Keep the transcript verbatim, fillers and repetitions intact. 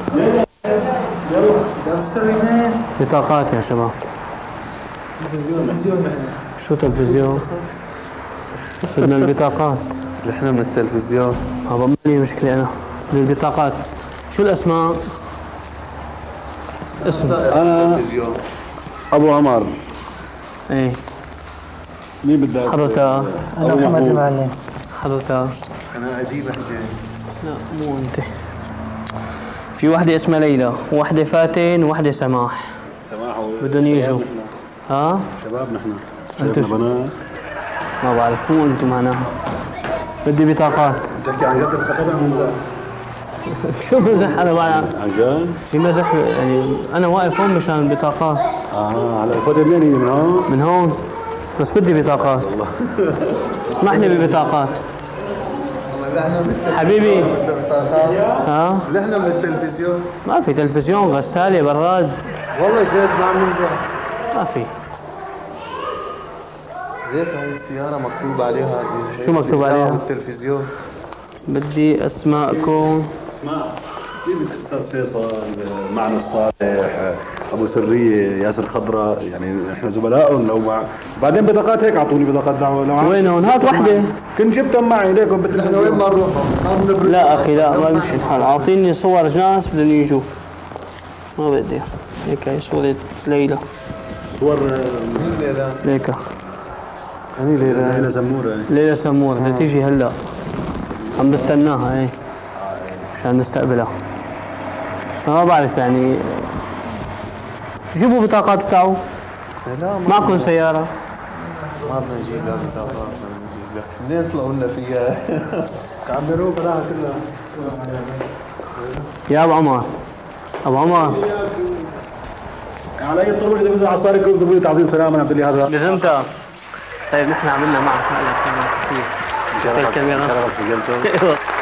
بطاقات يا شباب. شو تلفزيون؟ بدنا البطاقات. نحن من التلفزيون. هذا ما لي مشكلة أنا. بدنا البطاقات. شو الأسماء؟ اسم. أنا أبو عمر. إيه. مين بدك؟ حضرتك؟ أنا محمد المعلم. حضرتك؟ أنا أديب حسين. لا مو أنت. في وحدة اسمها ليلى، وحدة فاتن، وحدة سماح. سماح بدهم يجوا. ها؟ شباب نحن. أنتوا شباب بنات. ما بعرف مو أنتم معناها. بدي بطاقات. بتحكي عن جد بطاقات عن مزاح؟ شو مزح أنا بعرف. عن جد؟ في مزح يعني أنا واقف هون مشان البطاقات. آه على الفاضي منين هي من هون؟ من هون بس بدي بطاقات. والله. اسمح لي ببطاقات. حبيبي. ها؟ نحن من التلفزيون. ما في تلفزيون، غسالة، براد. والله شايف ما عم نمزح. ما في. زيت هاي السيارة مكتوب عليها. شو مكتوب عليها؟ بالتلفزيون. بدي اسماءكم. اسماء كيف الاستاذ فيصل، معنا الصالح، ابو سريه، ياسر خضراء، يعني احنا زملائهم لو مع بعدين بطاقات هيك اعطوني بطاقات دعوه لو وينهم؟ هات وحده. كنت جبتهم معي ليكم بالتلفزيون. وين ما نروح؟ لا اخي لا ما بمشي الحال، اعطيني صور ناس بدهم يجوا. ما بدي هيك. هي صورة ليلى. صور ليلى. ليكا. هني ليلى. ليلى سموره. ليلى سموره بدها تيجي هلا. عم بستناها ايه عشان نستقبلها. ما بعرف يعني. جيبوا بطاقات تاعو. لا معكم سيارة؟ ما بدنا نجيب لها بطاقات. منين طلعوا لنا فيها؟ عمروها بلاها كلها. يا ابو عمر. ابو عمر. على اي طريقه اذا بدها عصاري كنت بدي تعظيم سلام انا بدي هذا. لزمتها. طيب نحن عملنا معك هلا كثير. الكاميرا.